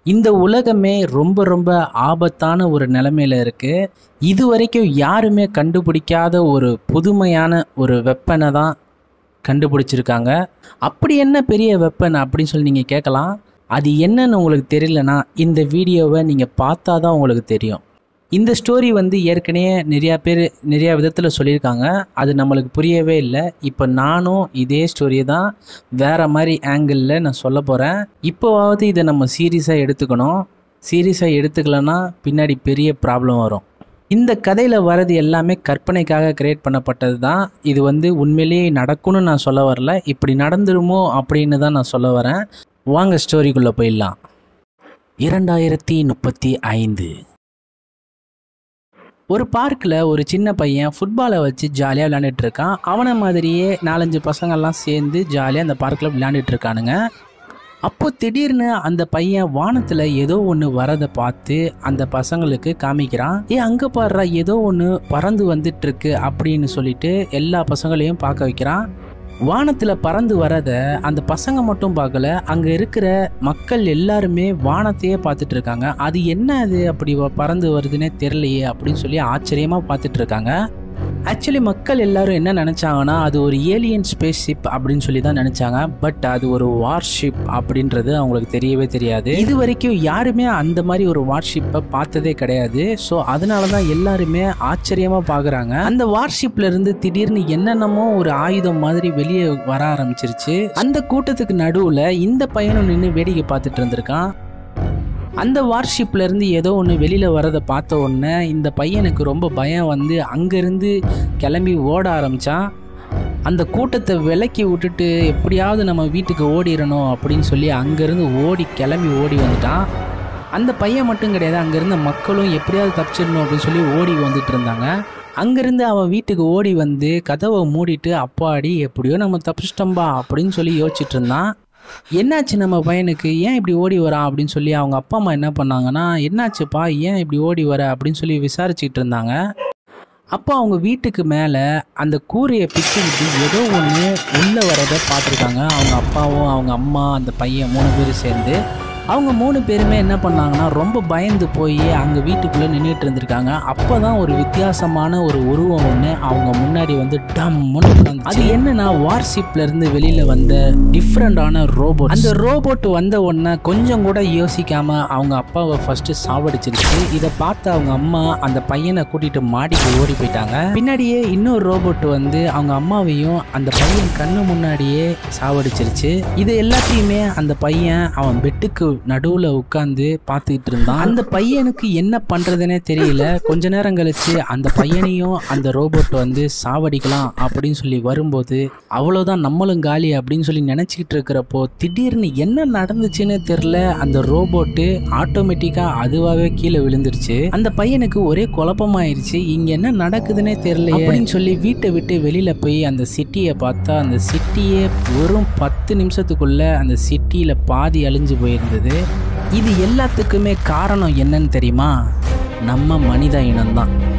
இந்த உலகமே ரொம்ப ரொம்ப ஆபத்தான ஒரு நிலைமையில இருக்கு. இதுவரைக்கும் யாருமே கண்டுபிடிக்காத ஒரு புதுமையான ஒரு வெப்பனை தான் கண்டுபிடிச்சிருக்காங்க. அப்படி என்ன பெரிய வெப்பன் அப்படின்னு சொல்லி நீங்கள் கேட்கலாம். அது என்னன்னு உங்களுக்கு தெரியலனா இந்த வீடியோவை நீங்கள் பார்த்தா தான் உங்களுக்கு தெரியும். இந்த ஸ்டோரி ஏற்கனவே நிறையா பேர் நிறையா விதத்தில் சொல்லியிருக்காங்க. அது நம்மளுக்கு புரியவே இல்லை. இப்போ நானும் இதே ஸ்டோரியை தான் வேறு மாதிரி ஆங்கிளில் நான் சொல்ல போகிறேன். இப்போவாவது இதை நம்ம சீரியஸாக எடுத்துக்கணும். சீரியஸாக எடுத்துக்கலன்னா பின்னாடி பெரிய ப்ராப்ளம் வரும். இந்த கதையில் வர்றது எல்லாமே கற்பனைக்காக கிரியேட் பண்ணப்பட்டது தான். இது உண்மையிலேயே நடக்கும்னு நான் சொல்ல வரல. இப்படி நடந்துருமோ அப்படின்னு தான் நான் சொல்ல வரேன். வாங்க ஸ்டோரிக்குள்ளே போயிடலாம். 2035 ஒரு பார்க்கில் ஒரு சின்ன பையன் ஃபுட்பாலை வச்சு ஜாலியாக விளையாண்டுட்டு இருக்கான். அவனை மாதிரியே 4-5 பசங்கள்லாம் சேர்ந்து ஜாலியாக அந்த பார்க்கில் விளையாண்டுட்டு இருக்கானுங்க. அப்போது திடீர்னு அந்த பையன் வானத்தில் ஏதோ ஒன்று வரதை பார்த்து அந்த பசங்களுக்கு காமிக்கிறான். அங்கே பாடுறா ஏதோ ஒன்று பறந்து வந்துட்டுருக்கு அப்படின்னு சொல்லிட்டு எல்லா பசங்களையும் பார்க்க வைக்கிறான். வானத்தில் பறந்து வரதை அந்த பசங்க மட்டும் பார்க்கல, அங்கே இருக்கிற மக்கள் எல்லாருமே வானத்தையே பார்த்துட்டு இருக்காங்க. அது என்ன அது அப்படி பறந்து வருதுன்னே தெரியலையே அப்படின்னு சொல்லி ஆச்சரியமாக பார்த்துட்டு இருக்காங்க. ஆக்சுவலி மக்கள் எல்லாரும் என்ன நினச்சாங்கன்னா அது ஒரு ஏலியன் ஸ்பேஸ் ஷிப் அப்படின்னு சொல்லி தான் நினச்சாங்க. பட் அது ஒரு வார்ஷிப் அப்படின்றது அவங்களுக்கு தெரியவே தெரியாது. இது வரைக்கும் யாருமே அந்த மாதிரி ஒரு வார்ஷிப்பை பார்த்ததே கிடையாது. ஸோ அதனால தான் எல்லாருமே ஆச்சரியமாக பார்க்குறாங்க. அந்த வார்ஷிப்ல இருந்து திடீர்னு என்னென்னமோ ஒரு ஆயுதம் மாதிரி வெளியே வர ஆரம்பிச்சிருச்சு. அந்த கூட்டத்துக்கு நடுவில் இந்த பையனும் நின்று வேடிக்கை பார்த்துட்டு இருந்திருக்கான். அந்த வார்ஷிப்ல இருந்து ஏதோ ஒன்று வெளியில் வரதை பார்த்த உடனே இந்த பையனுக்கு ரொம்ப பயம் அங்கேருந்து கிளம்பி ஓட ஆரம்பித்தான். அந்த கூட்டத்தை விலக்கி விட்டுட்டு எப்படியாவது நம்ம வீட்டுக்கு ஓடிடணும் அப்படின்னு சொல்லி அங்கேருந்து கிளம்பி ஓடி வந்துட்டான். அந்த பையன் மட்டும் கிடையாது, அங்கேருந்த மக்களும் எப்படியாவது தப்பிச்சிடணும் அப்படின்னு சொல்லி ஓடி வந்துட்டு இருந்தாங்க. அங்கேருந்து அவன் வீட்டுக்கு ஓடி கதவை மூடிட்டு அப்பாடி எப்படியோ நம்ம தப்பிச்சிட்டோம்பா அப்படின்னு சொல்லி யோசிச்சுட்டு இருந்தான். என்னாச்சு நம்ம பையனுக்கு, ஏன் இப்படி ஓடி வரான் அப்படின்னு சொல்லி அவங்க அப்பா அம்மா என்ன பண்ணாங்கன்னா, என்னாச்சுப்பா ஏன் இப்படி ஓடி வர அப்படின்னு சொல்லி விசாரிச்சுட்டு இருந்தாங்க. அப்போ அவங்க வீட்டுக்கு மேலே அந்த கூரையை பிச்சுக்கிட்டு ஏதோ ஒன்று உள்ளே வரதை பார்த்துருக்காங்க. அவங்க அப்பாவும் அவங்க அம்மா அந்த பையன் 3 பேர் சேர்ந்து அவங்க 3 பேருமே என்ன பண்ணாங்கன்னா ரொம்ப பயந்து போய் அங்கே வீட்டுக்குள்ளே நின்றுட்டு இருந்திருக்காங்க. அப்போ தான் ஒரு வித்தியாசமான ஒரு உருவம் ஒன்று அவங்க முன்னாடி டம்முன்னு அது என்னன்னா வார்ஷிப்லேருந்து வெளியில் வந்த டிஃப்ரெண்டான ரோபோட். அந்த ரோபோட் வந்த உடனே கொஞ்சம் கூட யோசிக்காமல் அவங்க அப்பாவை ஃபஸ்ட்டு சாவடிச்சிருச்சு. இதை பார்த்து அவங்க அம்மா அந்த பையனை கூட்டிகிட்டு மாடிக்கு ஓடி போயிட்டாங்க. பின்னாடியே இன்னொரு ரோபோட் அவங்க அம்மாவையும் அந்த பையன் கண்ணு முன்னாடியே சாவடிச்சிருச்சு. இது எல்லாத்தையுமே அந்த பையன் அவன் பெட்டுக்கு நடுவுல உட்கார்ந்து பார்த்துக்கிட்டு இருந்தான். அந்த பையனுக்கு என்ன பண்றதுன்னே தெரியல. கொஞ்ச நேரம் கழிச்சு அந்த பையனையும் அந்த ரோபோட் சாவடிக்கலாம் அப்படின்னு சொல்லி வரும்போது அவ்வளவுதான் நம்மளும் காலி அப்படின்னு சொல்லி நினைச்சுக்கிட்டு இருக்கிறப்போ திடீர்னு என்ன நடந்துச்சுன்னு தெரியல. அந்த ரோபோட்டு ஆட்டோமேட்டிக்கா அதுவாகவே கீழே விழுந்துருச்சு. அந்த பையனுக்கு ஒரே குழப்பமாயிருச்சு, இங்க என்ன நடக்குதுன்னே தெரியல அப்படின்னு சொல்லி வீட்டை விட்டு வெளியில போய் அந்த சிட்டியை பார்த்தா அந்த சிட்டியே வெறும் 10 நிமிஷத்துக்குள்ள அந்த சிட்டியில பாதி அழிஞ்சு போயிருந்தது. இது எல்லாத்துக்குமே காரணம் என்னன்னு தெரியுமா? நம்ம மனித இனம்தான்.